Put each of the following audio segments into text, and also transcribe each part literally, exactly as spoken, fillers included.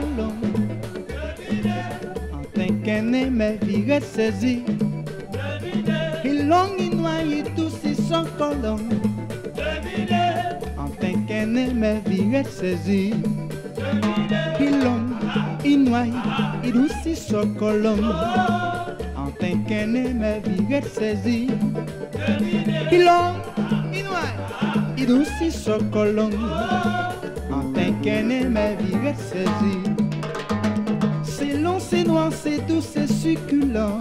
colon. En t'inquiète, mes vies saisies. Il long, il noie, tous ils sont colons. En t'inquiète, mes vies saisies. Il long, il noie, tous ils sont colons. En t'inquiète, mes vies saisies. Il long, il noie, tous ils sont colons. En t'inquiète, mes vies saisies. C'est long, c'est noir, c'est doux, c'est succulent.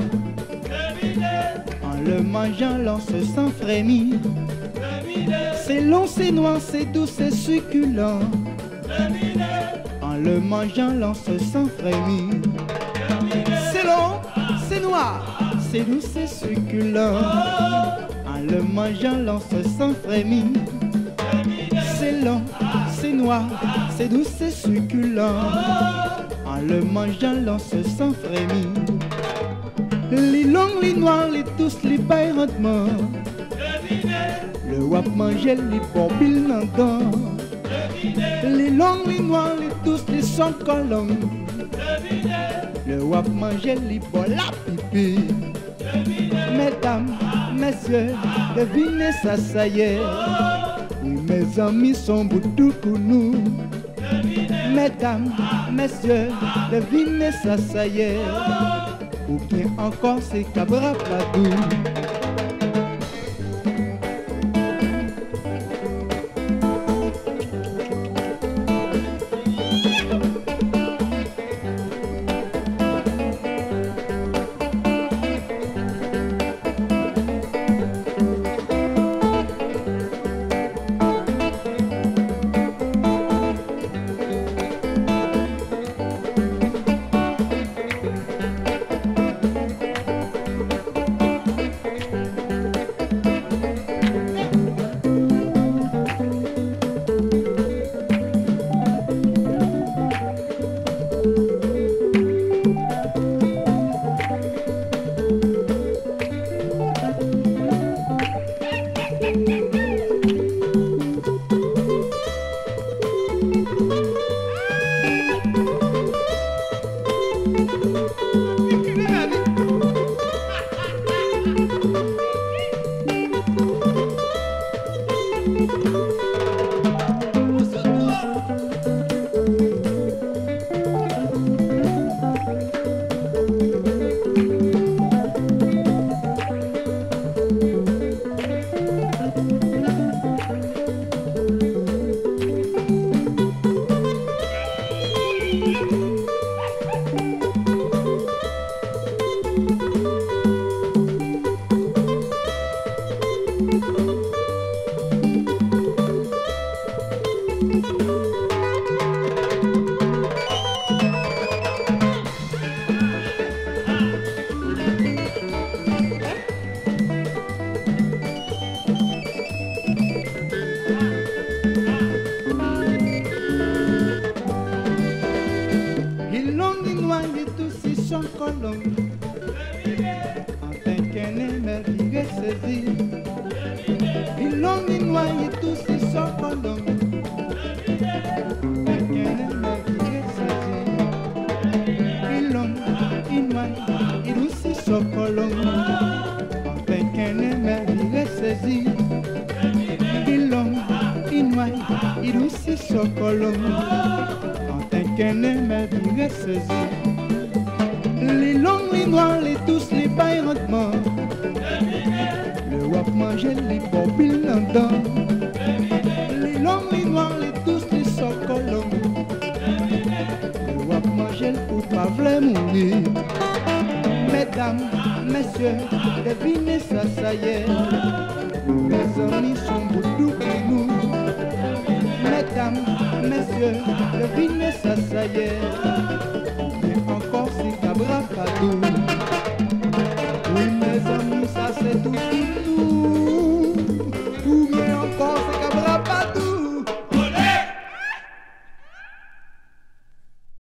En le mangeant, l'on se sent frémir. C'est long, c'est noir, c'est doux, c'est succulent. En le mangeant, l'on se sent frémir. C'est long, c'est noir, c'est doux, c'est succulent. En le mangeant, l'on se sent frémir. C'est long, c'est noir, c'est doux, c'est succulent. En le mangeant, l'on se sent frémir. Les longs, les noirs, les tous, les bails rendement. Le wap manger, les bobil n'entend. Les longs, les noirs, les tous, les sans colons. Le wap manger, les bol la pipi. Mesdames, messieurs, devinez ça, ça y est. Oui, mes amis sont boudou pour nous. Mesdames, messieurs, devinez ça, ça y est. Ou bien encore c'est cabra pladou. Les longs, les noirs, les tous, les bails rendement. Le wap manger, les bobil n'entend. Les longs, les noirs, les tous, les socolons. Le wap manger, ou pas vle mourir. Mesdames, messieurs, devinez ça, ça y est. Les amis sont beaucoup pour nous. Mesdames, messieurs, devinez ça, ça y est.